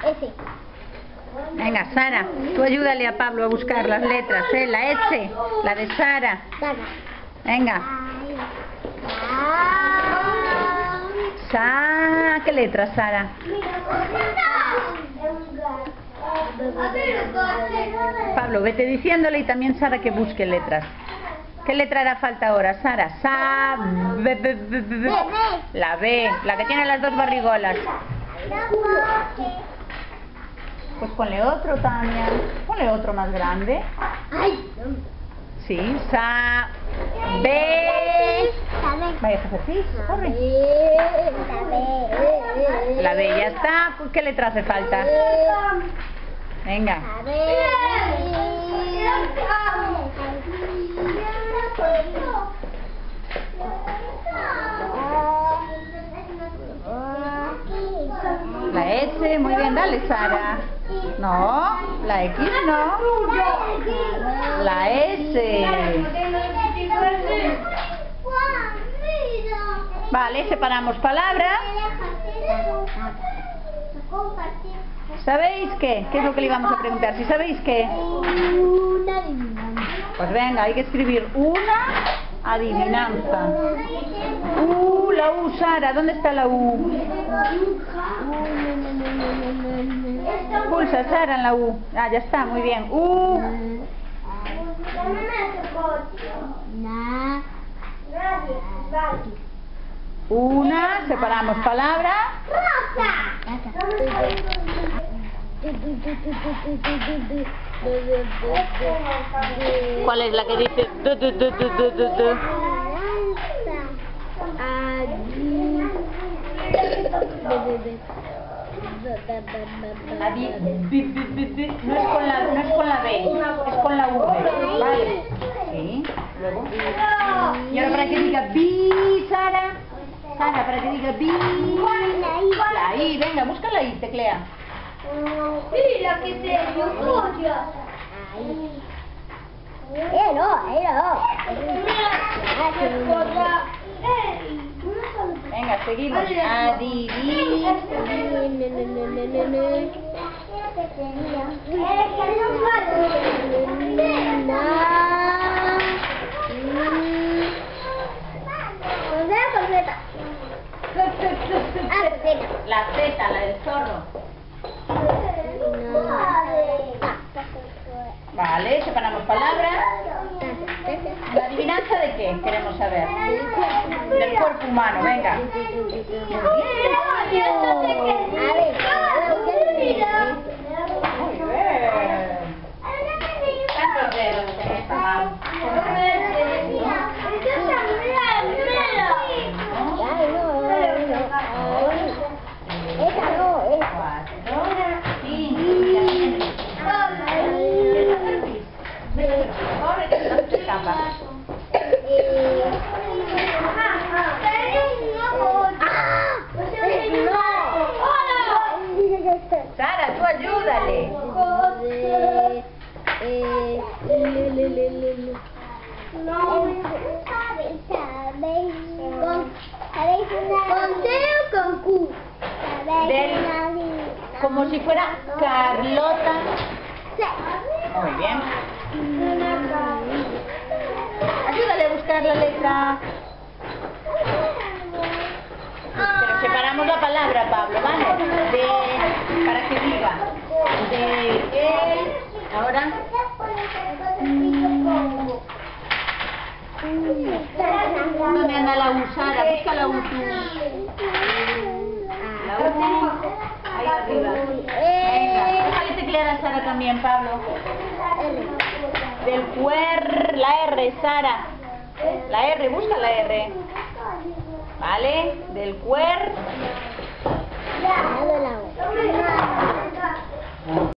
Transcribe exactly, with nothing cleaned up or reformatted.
S. Venga, Sara, tú ayúdale a Pablo a buscar las letras, ¿eh? La S, la de Sara. Venga. Sa, ¿qué letra, Sara? Pablo, vete diciéndole y también Sara que busque letras. ¿Qué letra hará falta ahora, Sara? Sa, b, b, b, b, b. La B, la que tiene las dos barrigolas. Pues ponle otro, Tania. Ponle otro más grande. Sí, sa, B. Vaya ejercicio, corre. La B ya está. Pues, ¿qué letra hace falta? Venga. La S, muy bien, dale, Sara. No, la X no. La S. Vale, separamos palabras. ¿Sabéis qué? ¿Qué es lo que le íbamos a preguntar? Si sabéis qué. Una adivinanza. Pues venga, hay que escribir una adivinanza. Uh, la U, Sara, ¿dónde está la U? Pulsa, Sara, en la U. Ah, ya está, muy bien. U. Una, separamos palabra. ¿Cuál es la que dice? Du, du, du, du, du, du, du? Adi, bi, bi, bi, bi. No es con la, no es con la B, es con la V. Vale. Sí. Luego. Y ahora para que diga bi, Sara. Sara, para que diga bi. La I, venga, busca la I, teclea. Sí, la que te yo. Eh, no, eh, no. Venga, seguimos. Adiví. La Z, la del zorro. Vale, separamos palabras. ¿La adivinanza de qué queremos saber? Del cuerpo humano, venga. Muy bien. ¿Cuántos dedos en esta mano? Esa no, esa. Cuatro, cinco. Corre, que no te escapa. Sara, tú ayúdale. ¿Con D o con Q? Del, como si fuera Carlota. Muy bien. Ayúdale a buscar la letra. Pero separamos la palabra, Pablo, ¿vale? De, para que diga. De él. Ahora. ¿Dónde anda la U, Sara? Busca la U tú. La U. Ahí arriba. Venga, déjale teclear a Sara también, Pablo. Del cuer, la R, Sara. La R, busca la R. ¿Vale? Del cuer.